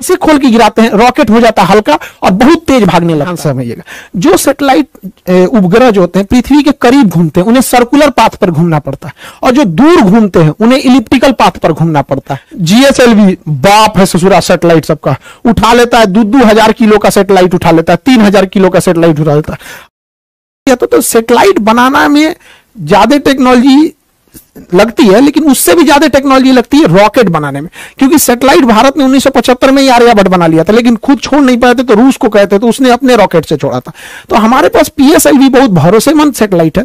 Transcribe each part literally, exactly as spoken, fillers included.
से खोल के गिराते हैं रॉकेट हो जाता है हल्का और बहुत तेज भागने लगता है। समझिएगा, जो सैटेलाइट उपग्रह जो होते हैं पृथ्वी के करीब घूमते हैं उन्हें सर्कुलर पाथ पर घूमना पड़ता है, और जो दूर घूमते हैं उन्हें इलिप्टिकल पाथ पर घूमना पड़ता है। जीएसएलवी बाप है ससुरा सैटेलाइट सबका, उठा लेता है, दो दो हजार किलो का सैटेलाइट उठा लेता है, तीन हजार किलो का सैटेलाइट उठा लेता है। तो, तो सैटेलाइट बनाना में ज्यादा टेक्नोलॉजी लगती है, लेकिन उससे भी ज्यादा टेक्नोलॉजी लगती है रॉकेट बनाने में, क्योंकि सैटेलाइट भारत ने उन्नीस सौ पचहत्तर में ही आर्यभट्ट बना लिया था, लेकिन खुद छोड़ नहीं पाए थे तो रूस को कहते तो उसने अपने रॉकेट से छोड़ा था। तो हमारे पास पीएसएलवी बहुत भरोसेमंद सैटेलाइट है,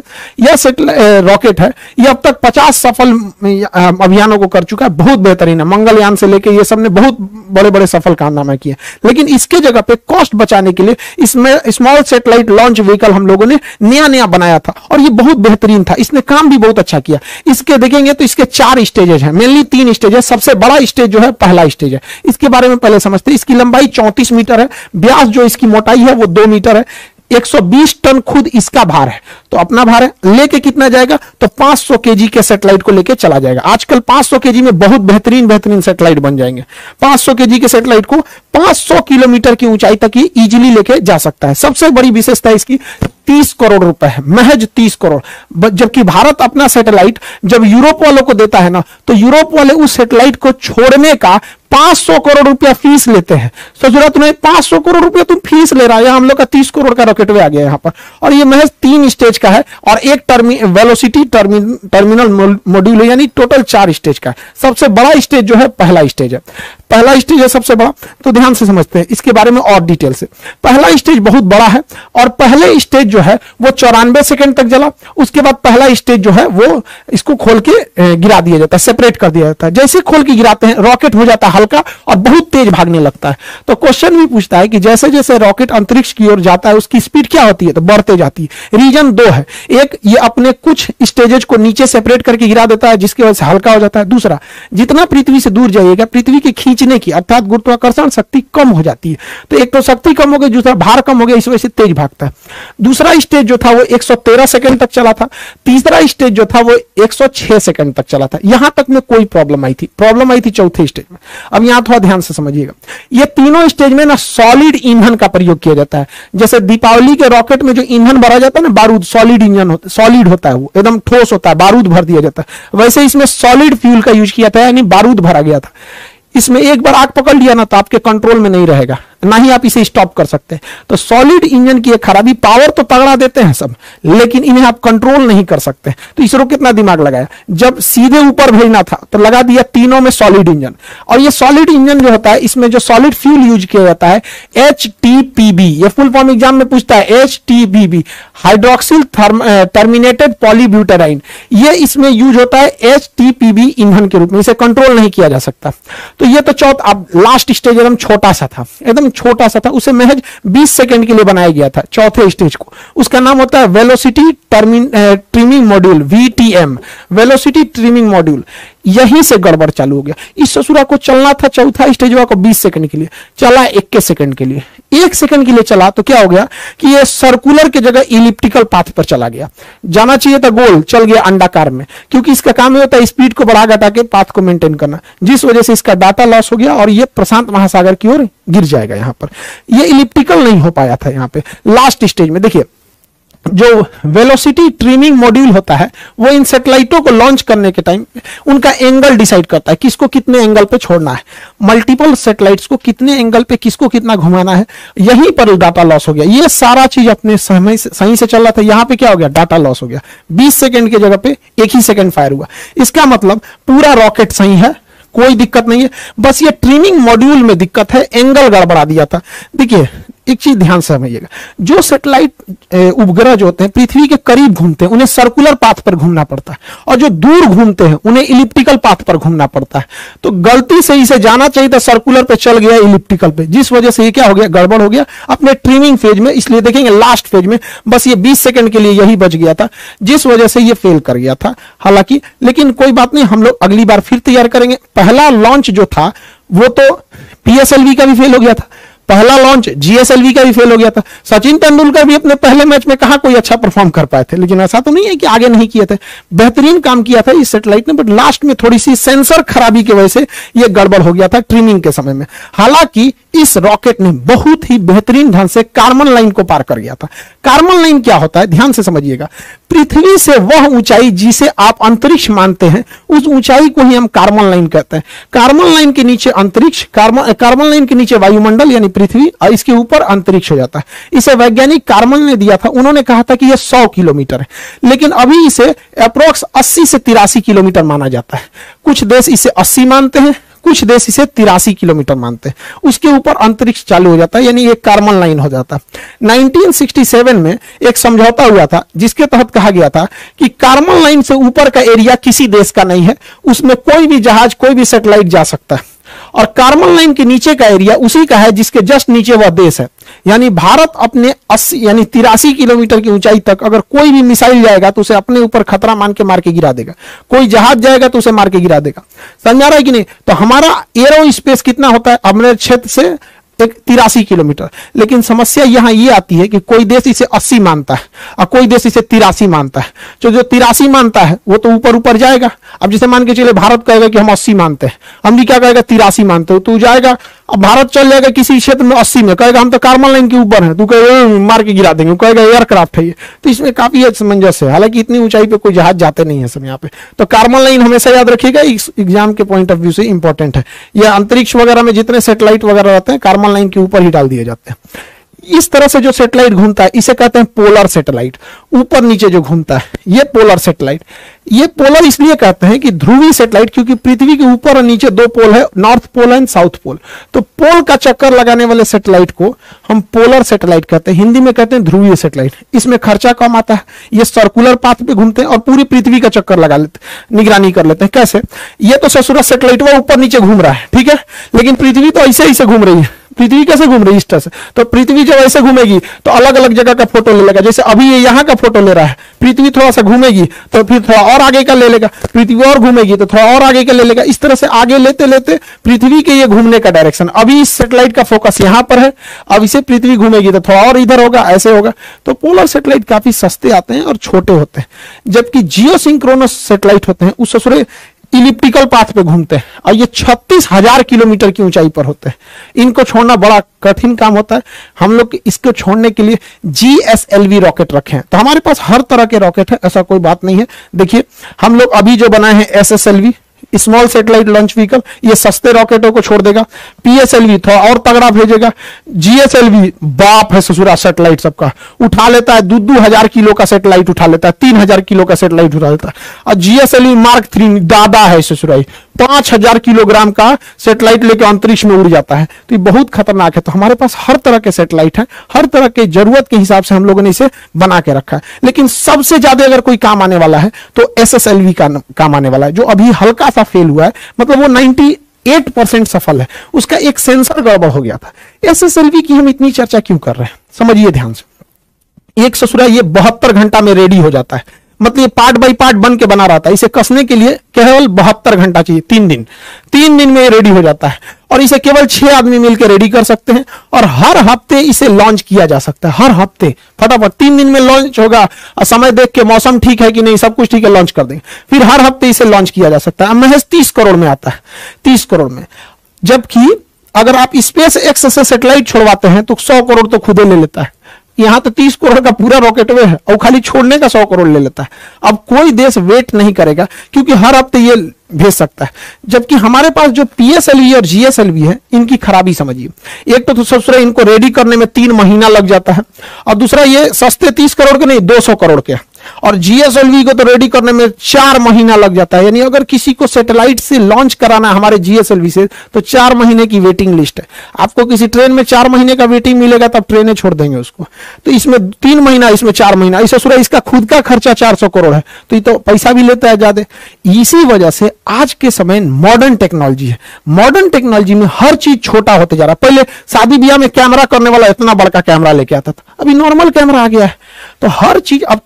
यह रॉकेट है, यह अब तक पचास सफल अभियानों को कर चुका है, बहुत बेहतरीन है। मंगलयान से लेकर ये सब ने बहुत बड़े बड़े सफल कारनामे किए, लेकिन इसके जगह पे कॉस्ट बचाने के लिए इसमें स्मॉल सैटेलाइट लॉन्च व्हीकल हम लोगों ने नया नया बनाया था, और ये बहुत बेहतरीन था, इसने काम भी बहुत अच्छा किया। इसके देखेंगे तो इसके चार स्टेजेस हैं, मेनली तीन स्टेज है। सबसे बड़ा स्टेज जो है पहला स्टेज है, इसके बारे में पहले समझते हैं। इसकी लंबाई चौंतीस मीटर है, व्यास जो इसकी मोटाई है वो दो मीटर है, एक सौ बीस टन खुद इसका भार है, तो अपना भार है। लेके कितना जाएगा तो पांच सौ केजी के सैटेलाइट को लेके चला जाएगा। आजकल पांच सौ केजी में बहुत बेहतरीन बेहतरीन सैटेलाइट बन जाएंगे। पांच सौ केजी के सैटेलाइट को पांच सौ किलोमीटर की ऊंचाई तक ही इजीली लेके जा सकता है। सबसे बड़ी विशेषता इसकी तीस करोड़ रुपए है, महज तीस करोड़। जबकि भारत अपना सैटेलाइट जब यूरोप वालों को देता है ना, तो यूरोप वाले उस सैटेलाइट को छोड़ने का पांच सौ करोड़ रुपया फीस लेते हैं। सोच तुम्हें पांच सौ करोड़ रुपया तुम फीस ले रहा है, हम लोग का तीस करोड़ का रॉकेट आ गया यहाँ पर। और ये महज तीन स्टेज का है, और एक टर्मी वेलोसिटी टर्मी, टर्मिनल मॉड्यूल है, यानी टोटल चार स्टेज का है। सबसे बड़ा स्टेज जो है पहला स्टेज है, पहला स्टेज है सबसे बड़ा। तो ध्यान से समझते हैं इसके बारे में और डिटेल से। पहला स्टेज बहुत बड़ा है, और पहले स्टेज जो है वो चौरानवे सेकंड तक जला। उसके बाद पहला स्टेज जो है वो इसको खोल के गिरा दिया जाता है, सेपरेट कर दिया जाता है। जैसे खोल के गिराते हैं रॉकेट हो जाता है हल्का और बहुत तेज भागने लगता है। तो क्वेश्चन भी पूछता है कि जैसे जैसे रॉकेट अंतरिक्ष की ओर जाता है उसकी स्पीड क्या होती है, तो बढ़ते जाती है। रीजन दो है, एक ये अपने कुछ स्टेजेस को नीचे सेपरेट करके गिरा देता है जिसकी वजह से हल्का हो जाता है। दूसरा, जितना पृथ्वी से दूर जाइएगा पृथ्वी के खींचने की अर्थात गुरुत्वाकर्षण शक्ति कम हो जाती है। तो एक तो शक्ति कम हो गई, दूसरा भार कम हो गया, इस वजह से तेज भागता है। दूसरा स्टेज जो था वो एक सौ तेरह सेकंड तक चला था। तीसरा स्टेज जो था वो एक सौ छह सेकंड तक चला था। यहां तक में कोई प्रॉब्लम आई थी, प्रॉब्लम आई थी चौथे स्टेज में। अब यहां थोड़ा ध्यान से समझिएगा, ये तीनों स्टेज में ना सॉलिड ईंधन का प्रयोग किया जाता है। जैसे दीपावली के रॉकेट में जो ईंधन भरा जाता है ना, बारूद, सॉलिड इंजन होता है, सॉलिड होता है, वो एकदम ठोस होता है, बारूद भर दिया जाता है। वैसे इसमें सॉलिड फ्यूल का यूज किया था, यानी बारूद भरा गया था। इसमें एक बार आग पकड़ लिया ना तो आपके कंट्रोल में नहीं रहेगा, ना ही आप इसे स्टॉप कर सकते हैं। तो सॉलिड इंजन की एक खराबी, पावर तो तगड़ा देते हैं सब, लेकिन इन्हें आप कंट्रोल नहीं कर सकते। तो इसरो कितना दिमाग लगाया, जब सीधे ऊपर भेजना था तो लगा दिया तीनों में सॉलिड इंजन। और ये सॉलिड इंजन जो होता है इसमें जो सॉलिड फ्यूल यूज किया जाता है एच टी पी बी, ये फुल फॉर्म एग्जाम में पूछता है, H T P B hydroxyl terminated polybutadiene. ये इसमें यूज होता है एच टी पी बी ईंधन के रूप में, इसे कंट्रोल नहीं किया जा सकता। तो ये तो चौथा, अब लास्ट स्टेज एकदम छोटा सा था, एकदम छोटा सा था, उसे महज बीस सेकंड के लिए बनाया गया था चौथे स्टेज को। उसका नाम होता है velocity trimming module, V T M, velocity trimming module. यहीं से गड़बड़ चालू हो गया। इस ससुरा को चलना था चौथा स्टेज को बीस सेकंड के लिए, चला इक्कीस सेकंड के लिए, एक सेकंड के लिए चला तो क्या हो गया कि ये सर्कुलर के जगह इलिप्टिकल पाथ पर चला गया। जाना चाहिए था गोल, चल गया अंडाकार में, क्योंकि इसका काम होता है स्पीड को बढ़ा घटा के पाथ को मेंटेन करना, जिस वजह से इसका डाटा लॉस हो गया और ये प्रशांत महासागर की ओर गिर जाएगा। यहां पर ये इलिप्टिकल नहीं हो पाया था। यहां पे लास्ट स्टेज में देखिए, जो वेलोसिटी ट्रिमिंग मॉड्यूल होता है वो इन सैटेलाइटों को लॉन्च करने के टाइम उनका एंगल डिसाइड करता है, किसको कितने एंगल पे छोड़ना है, मल्टीपल सैटेलाइट्स को कितने एंगल पे किसको कितना घुमाना है। यहीं पर डाटा लॉस हो गया। ये सारा चीज अपने समय से सही से चल रहा था, यहां पे क्या हो गया, डाटा लॉस हो गया। बीस सेकंड की जगह पे एक ही सेकंड फायर हुआ। इसका मतलब पूरा रॉकेट सही है, कोई दिक्कत नहीं है, बस ये ट्रिमिंग मॉड्यूल में दिक्कत है, एंगल गड़बड़ा दिया था। देखिए एक चीज ध्यान से समझिएगा, जो सैटेलाइट उपग्रह जो होते हैं पृथ्वी के करीब घूमते हैं उन्हें सर्कुलर पाथ पर घूमना पड़ता है, और जो दूर घूमते हैं उन्हें इलिप्टिकल पाथ पर घूमना पड़ता है। तो गलती से इसे जाना चाहिए था सर्कुलर पे, चल गया इलिप्टिकल पे, जिस वजह से ये क्या हो गया, गड़बड़ हो गया अपने ट्रिमिंग फेज में। इसलिए देखेंगे लास्ट फेज में बस ये बीस सेकंड के लिए यही बच गया था, जिस वजह से ये फेल कर गया था। हालांकि लेकिन कोई बात नहीं, हम लोग अगली बार फिर तैयार करेंगे। पहला लॉन्च जो था वो तो पीएसएलवी का भी फेल हो गया था, पहला लॉन्च जीएसएलवी का भी फेल हो गया था। सचिन तेंदुलकर भी अपने पहले मैच में कहा कोई अच्छा परफॉर्म कर पाए थे, लेकिन ऐसा तो नहीं है कि आगे नहीं किए थे, बेहतरीन काम किया था इस सैटेलाइट ने, बट लास्ट में थोड़ी सी सेंसर खराबी की वजह से यह गड़बड़ हो गया था ट्रिमिंग के समय में। हालांकि इस रॉकेट ने बहुत ही बेहतरीन ढंग से कार्बन लाइन को पार कर गया था। कार्बन लाइन क्या होता है, ध्यान से समझिएगा। पृथ्वी से वह ऊंचाई जिसे आप अंतरिक्ष मानते हैं, उस ऊंचाई को ही हम कार्बन लाइन कहते हैं। कार्बन लाइन के नीचे अंतरिक्ष, कार्बन कार्बन लाइन के नीचे वायुमंडल यानी पृथ्वी, और इसके ऊपर अंतरिक्ष हो जाता है। इसे वैज्ञानिक कार्बन ने दिया था, उन्होंने कहा था कि यह सौ किलोमीटर है, लेकिन अभी इसे अप्रोक्स अस्सी से तिरासी किलोमीटर माना जाता है। कुछ देश इसे अस्सी मानते हैं, कुछ देश इसे तिरासी किलोमीटर मानते हैं। उसके ऊपर अंतरिक्ष चालू हो जाता है, यानी एक कार्बन लाइन हो जाता है। उन्नीस सौ सरसठ में एक समझौता हुआ था जिसके तहत कहा गया था कि कार्बन लाइन से ऊपर का एरिया किसी देश का नहीं है, उसमें कोई भी जहाज, कोई भी सैटेलाइट जा सकता है, और कार्बन लाइन के नीचे का एरिया उसी का है जिसके जस्ट नीचे वह देश है। यानी भारत अपने अस्सी यानी तिरासी किलोमीटर की ऊंचाई तक अगर कोई भी मिसाइल जाएगा तो उसे अपने ऊपर खतरा मान के मार के गिरा देगा, कोई जहाज जाएगा तो उसे मार के गिरा देगा। समझा रहा है कि नहीं? तो हमारा एरो स्पेस कितना होता है अपने क्षेत्र से, एक तिरासी किलोमीटर। लेकिन समस्या यहां ये आती है कि कोई देश इसे अस्सी मानता है और कोई देश इसे तिरासी मानता है। जो जो तिरासी मानता है वो तो ऊपर ऊपर जाएगा। अब जैसे मान के चले भारत कहेगा कि हम अस्सी मानते हैं, अमेरिका कहेगा तिरासी मानते हो, तो जाएगा। अब भारत चल जाएगा किसी क्षेत्र में अस्सी में, कहेगा हम तो कार्बन लाइन के ऊपर हैं, तू कहेगा मार के गिरा देंगे, कहेगा एयरक्राफ्ट है ये। तो इसमें काफी असमंजस है। हालांकि इतनी ऊंचाई पे कोई जहाज जाते नहीं है सब यहाँ पे। तो कार्बन लाइन हमेशा याद रखिएगा, इस एग्जाम के पॉइंट ऑफ व्यू से इंपॉर्टेंट है। यह अंतरिक्ष वगैरह में जितने सैटेलाइट वगैरह रहते हैं कार्बन लाइन के ऊपर ही डाल दिए जाते हैं। इस तरह से जो सैटेलाइट घूमता है इसे कहते हैं पोलर सैटेलाइट। ऊपर नीचे जो घूमता है ये पोलर सैटेलाइट। ये पोलर इसलिए कहते हैं कि ध्रुवीय सैटेलाइट, क्योंकि पृथ्वी के ऊपर और नीचे दो पोल है, north pole and south pole. तो पोल का चक्कर लगाने वाले सैटेलाइट को हम पोलर सैटेलाइट कहते हैं, हिंदी में कहते हैं ध्रुवीय सैटेलाइट। इसमें खर्चा कम आता है, ये सर्कुलर पाथ पे घूमते हैं और पूरी पृथ्वी का चक्कर लगा लेते हैं, निगरानी कर लेते हैं। कैसे? ये तो ससुरा सैटेलाइट वो ऊपर नीचे घूम रहा है, ठीक है, लेकिन पृथ्वी तो ऐसे ऐसे घूम रही है। पृथ्वी कैसे घूम रही है? इस तरह से। तो पृथ्वी जब ऐसे घूमेगी तो अलग अलग जगह का फोटो ले लेगा। जैसे अभी ये यहाँ का फोटो ले रहा है, पृथ्वी थोड़ा सा घूमेगी तो फिर थोड़ा और आगे का ले लेगा, पृथ्वी और घूमेगी तो थोड़ा और आगे का ले लेगा। इस तरह से आगे लेते लेते पृथ्वी के ये घूमने का डायरेक्शन, अभी इस सैटेलाइट का फोकस यहाँ पर है, अब इसे पृथ्वी घूमेगी तो थोड़ा और इधर होगा, ऐसे होगा। तो पोलर सैटेलाइट काफी सस्ते आते हैं और छोटे होते हैं, जबकि जियोसिंक्रोनस सैटेलाइट होते हैं उस ससुरे इलिप्टिकल पाथ पे घूमते हैं और ये छत्तीस हजार किलोमीटर की ऊंचाई पर होते हैं। इनको छोड़ना बड़ा कठिन काम होता है। हम लोग इसको छोड़ने के लिए जीएसएलवी रॉकेट रखे हैं। तो हमारे पास हर तरह के रॉकेट है, ऐसा कोई बात नहीं है। देखिए हम लोग अभी जो बनाए हैं SSLV, small satellite launch vehicle, ये सस्ते रॉकेटों को छोड़ देगा। पीएसएलवी थोड़ा और तगड़ा भेजेगा। जीएसएलवी बाप है ससुरा सैटेलाइट सबका, उठा लेता है, दो दो हजार किलो का सैटेलाइट उठा लेता है, तीन हजार किलो का सैटेलाइट उठा लेता है। और जीएसएलवी मार्क थ्री दादा है ससुराई, पांच हजार किलोग्राम का सैटेलाइट लेकर अंतरिक्ष में उड़ जाता है। तो ये बहुत खतरनाक है। तो हमारे पास हर तरह के सैटेलाइट है, हर तरह के जरूरत के हिसाब से हम लोगों ने इसे बना के रखा है। लेकिन सबसे ज्यादा अगर कोई काम आने वाला है तो एसएसएलवी का काम आने वाला है, जो अभी हल्का सा फेल हुआ है, मतलब वो अट्ठानवे परसेंट सफल है। उसका एक सेंसर गड़बड़ हो गया था। एसएसएलवी की हम इतनी चर्चा क्यों कर रहे हैं, समझिए ध्यान से। एक ससुरा ये बहत्तर घंटा में रेडी हो जाता है, मतलब ये पार्ट बाय पार्ट बन के बना रहता है। इसे कसने के लिए केवल बहत्तर घंटा चाहिए, तीन दिन तीन दिन में ये रेडी हो जाता है। और इसे केवल छह आदमी मिलकर रेडी कर सकते हैं और हर हफ्ते इसे लॉन्च किया जा सकता है। हर हफ्ते फटाफट तीन दिन में लॉन्च होगा और समय देख के मौसम ठीक है कि नहीं, सब कुछ ठीक है, लॉन्च कर देंगे। फिर हर हफ्ते इसे लॉन्च किया जा सकता है। महज तीस करोड़ में आता है, तीस करोड़ में। जबकि अगर आप स्पेस एक्स से सैटेलाइट छोड़वाते हैं तो सौ करोड़ तो खुदे ले लेता है। यहां तो तीस करोड़ का पूरा रॉकेट वे है और खाली छोड़ने का सौ करोड़ ले लेता है। अब कोई देश वेट नहीं करेगा क्योंकि हर हफ्ते ये भेज सकता है। जबकि हमारे पास जो पीएसएलवी और जीएसएलवी है, इनकी खराबी समझिए। एक तो, तो सबसे इनको रेडी करने में तीन महीना लग जाता है, और दूसरा ये सस्ते तीस करोड़ के नहीं दो सौ करोड़ के, और जीएसएलवी को तो रेडी करने में चार महीना लग जाता है। यानी अगर किसी को सैटेलाइट से लॉन्च कराना है हमारे जीएसएलवी से तो चार महीने की वेटिंग लिस्ट है। आपको किसी ट्रेन में चार महीने का वेटिंग मिलेगा तब ट्रेनें छोड़ देंगे उसको। तो इसमें तीन महीना, इसमें चार महीना, इसे सुरा इसका खुद का खर्चा चार सौ करोड़ है, तो ये तो पैसा भी लेता है ज्यादा। इसी वजह से आज के समय मॉडर्न टेक्नोलॉजी है। मॉडर्न टेक्नोलॉजी में हर चीज छोटा होते जा रहा है। पहले शादी ब्याह में कैमरा करने वाला इतना बड़ा कैमरा लेके आता था, अभी नॉर्मल कैमरा आ गया है। तो हर चीज अब छोटी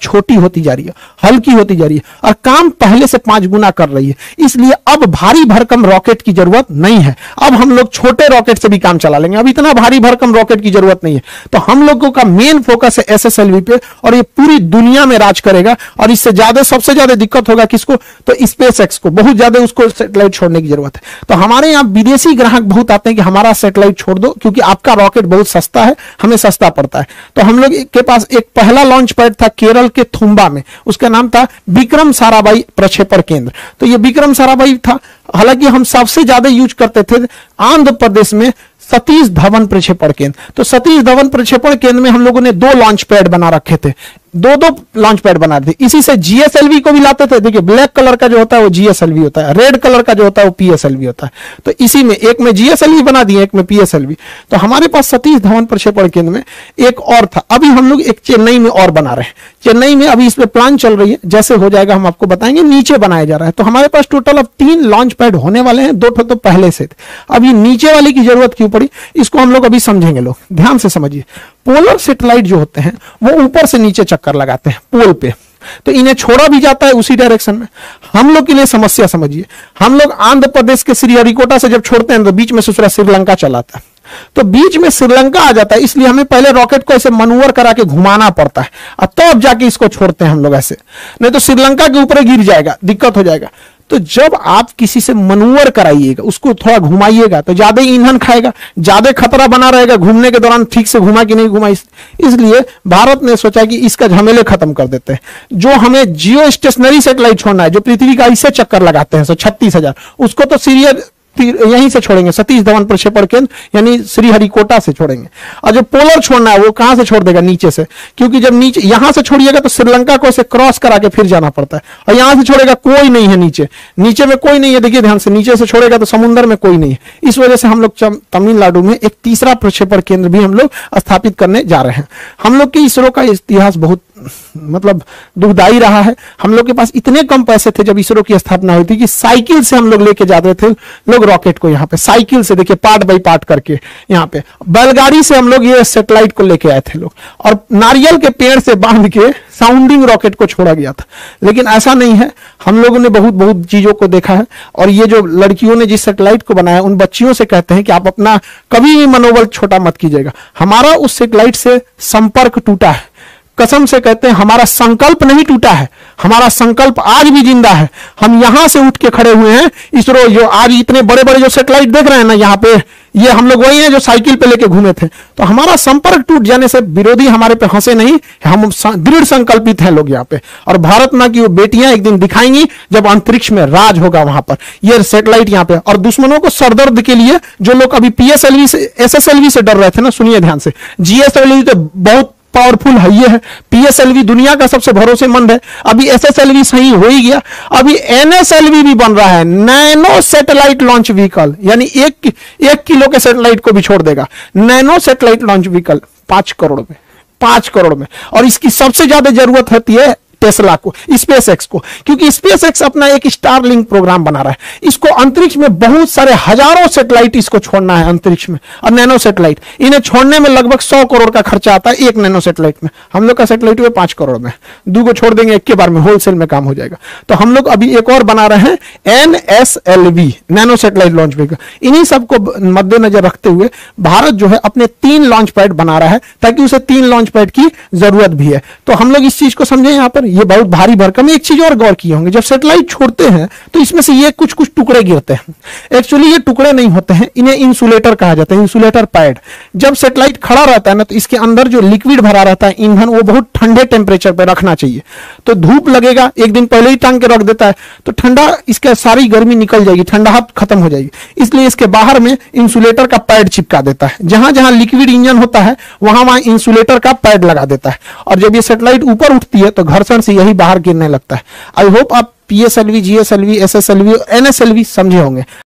होती जा रही है, हल्की होती जा रही है और काम पहले से पांच गुना कर रही है। इसलिए अब भारी भरकम रॉकेट की जरूरत नहीं है। अब हम लोग छोटे रॉकेट से भी काम चला लेंगे, अब इतना भारी भरकम रॉकेट की जरूरत नहीं है। तो हम लोगों का मेन फोकस है एसएसएलवी पे और ये पूरी दुनिया में राज करेगा। और इससे ज्यादा सबसे ज्यादा दिक्कत होगा किसको? तो स्पेस एक्स को। बहुत ज्यादा उसको सैटेलाइट छोड़ने की जरूरत है। तो हमारे यहाँ विदेशी ग्राहक बहुत आते हैं कि हमारा सैटेलाइट छोड़ दो क्योंकि आपका रॉकेट बहुत सस्ता है, हमें सस्ता पड़ता है। तो हम लोग के पास एक पहला लॉन्च पैड था केरल के थुम्बा में, उसका नाम था विक्रम साराभाई प्रक्षेपण केंद्र। तो ये विक्रम साराभाई था। हालांकि हम सबसे ज्यादा यूज करते थे आंध्र प्रदेश में सतीश धवन प्रक्षेपण केंद्र। तो सतीश धवन प्रक्षेपण केंद्र में हम लोगों ने दो लॉन्च पैड बना रखे थे, दो दो लॉन्च पैड बना थे। इसी से जीएसएलवी को भी लाते थे। देखिए ब्लैक कलर का जो होता है वो जीएसएलवी होता है, रेड कलर का जो होता है वो पीएसएलवी होता है। तो इसी में एक में जीएसएलवी बना दिए, एक में पीएसएलवी। तो हमारे पास सतीश धवन प्रक्षेपण केंद्र में एक और था। अभी हम लोग एक चेन्नई में और बना रहे हैं। चेन्नई में अभी इस पे प्लान चल रही है, जैसे हो जाएगा हम आपको बताएंगे। नीचे बनाया जा रहा है। तो हमारे पास टोटल अब तीन लॉन्च पैड होने वाले हैं, दो तो पहले से थे। अभी नीचे वाले की जरूरत क्यों पड़ी इसको हम लोग अभी समझेंगे। लोग ध्यान से समझिए। पोलर सैटेलाइट जो होते हैं वो ऊपर से नीचे चक्कर लगाते हैं पोल पे, तो इन्हें छोड़ा भी जाता है उसी डायरेक्शन में। हम लोग के लिए समस्या समझिए, हम लोग आंध्र प्रदेश के श्रीहरिकोटा से जब छोड़ते हैं तो बीच में दूसरा श्रीलंका चलाता है, तो बीच में श्रीलंका आ जाता है। इसलिए हमें पहले रॉकेट को ऐसे मनूवर करा के घुमाना पड़ता है और तब तो जाके इसको छोड़ते हैं हम लोग ऐसे, नहीं तो श्रीलंका के ऊपर गिर जाएगा, दिक्कत हो जाएगा। तो जब आप किसी से मनूवर कराइएगा, उसको थोड़ा घुमाइएगा, तो ज्यादा ईंधन खाएगा, ज्यादा खतरा बना रहेगा घूमने के दौरान ठीक से घुमा कि नहीं घुमा। इस, इसलिए भारत ने सोचा कि इसका झमेले खत्म कर देते हैं। जो हमें जियो स्टेशनरी सैटेलाइट छोड़ना है, जो पृथ्वी का इससे चक्कर लगाते हैं सो छत्तीस हजार, उसको तो सीरियल यहीं से छोड़ेंगे, सतीश धवन प्रक्षेपण केंद्र यानी श्रीहरिकोटा से छोड़ेंगे। और जो पोलर छोड़ना है वो कहां से छोड़ देगा? नीचे से, क्योंकि जब नीचे यहां से छोड़िएगा तो श्रीलंका को ऐसे क्रॉस करा के फिर जाना पड़ता है। और यहां से छोड़ेगा कोई नहीं है नीचे, नीचे में कोई नहीं है। देखिए ध्यान से, नीचे से छोड़ेगा तो समुद्र में कोई नहीं है। इस वजह से हम लोग तमिलनाडु में एक तीसरा प्रक्षेपण केंद्र भी हम लोग स्थापित करने जा रहे हैं। हम लोग के इसरो का इतिहास बहुत मतलब दुखदाई रहा है। हम लोग के पास इतने कम पैसे थे जब इसरो की स्थापना हुई थी कि साइकिल से हम लोग लेके जाते थे लोग रॉकेट को, यहाँ पे साइकिल से, देखिए पार्ट बाई पार्ट करके, यहाँ पे बैलगाड़ी से हम लोग ये सैटेलाइट को लेके आए थे लोग, और नारियल के पेड़ से बांध के साउंडिंग रॉकेट को छोड़ा गया था। लेकिन ऐसा नहीं है, हम लोगों ने बहुत बहुत चीजों को देखा है। और ये जो लड़कियों ने जिस सैटेलाइट को बनाया, उन बच्चियों से कहते हैं कि आप अपना कभी भी मनोबल छोटा मत कीजिएगा। हमारा उस सैटेलाइट से संपर्क टूटा है, कसम से कहते हैं हमारा संकल्प नहीं टूटा है, हमारा संकल्प आज भी जिंदा है। हम यहां से उठ के खड़े हुए हैं। इसरो जो आज इतने बड़े बड़े जो सैटेलाइट देख रहे हैं ना यहाँ पे, ये हम लोग वही हैं जो साइकिल पे लेके घूमे थे। तो हमारा संपर्क टूट जाने से विरोधी हमारे पे हंसे नहीं, हम दृढ़ संकल्पित हैं लोग यहाँ पे। और भारत मां की वो बेटियां एक दिन दिखाएंगी जब अंतरिक्ष में राज होगा वहां पर, ये सैटेलाइट यहाँ पे। और दुश्मनों को सरदर्द के लिए जो लोग अभी पीएसएलवी से एसएसएलवी से डर रहे थे ना, सुनिए ध्यान से, जीएसएलवी तो बहुत पावरफुल है, ये है पीएसएलवी दुनिया का सबसे भरोसेमंद है। अभी एसएसएलवी सही हो ही गया, अभी एनएसएलवी भी बन रहा है, नैनो सैटेलाइट लॉन्च व्हीकल, यानी एक एक किलो के सैटेलाइट को भी छोड़ देगा। नैनो सैटेलाइट लॉन्च व्हीकल पांच करोड़ में, पांच करोड़ में। और इसकी सबसे ज्यादा जरूरत होती है टेस्ला को, स्पेस एक्स को, क्योंकि स्पेस एक्स अपना एक स्टारलिंक प्रोग्राम बना रहा है। इसको अंतरिक्ष में बहुत सारे हजारों सैटेलाइट इसको छोड़ना है अंतरिक्ष में, और नैनो सैटेलाइट इन्हें छोड़ने में लगभग सौ करोड़ का खर्चा आता है एक नैनो सैटेलाइट में। हम लोग का सैटेलाइट हुए पांच करोड़ में, दो को छोड़ देंगे एक के बार में, होलसेल में काम हो जाएगा। तो हम लोग अभी एक और बना रहे हैं NSLV, nano satellite launch vehicle. इन्हीं सबको मद्देनजर रखते हुए भारत जो है अपने तीन लॉन्च पैड बना रहा है, ताकि उसे तीन लॉन्च पैड की जरूरत भी है। तो हम लोग इस चीज को समझे यहाँ पर, ये बहुत भारी भरकम। एक चीज और गौर किए होंगे, जब सैटेलाइट छोड़ते हैं तो इसमें से ये कुछ कुछ टुकड़े गिरते हैं। एक्चुअली ये टुकड़े नहीं होते हैं, इन्हें इंसुलेटर कहा जाता है, इंसुलेटर पैड। जब सैटेलाइट खड़ा रहता है ना, तो इसके अंदर जो लिक्विड भरा रहता है ईंधन, वो बहुत ठंडे टेम्परेचर पर रखना चाहिए। तो धूप लगेगा, एक दिन पहले ही टांग के रख देता है तो ठंडा, इसके सारी गर्मी निकल जाएगी, ठंडाहट खत्म हो जाएगी। इसलिए इसके बाहर में इंसुलेटर का पैड चिपका देता है। जहां जहां लिक्विड इंजन होता है वहां वहां इंसुलेटर का पैड लगा देता है। और जब ये सैटेलाइट ऊपर उठती है तो घर्षण से यही बाहर गिरने लगता है। आई होप आप पीएसएलवी, जीएसएलवी, एसएसएलवी, एनएसएलवी समझे होंगे।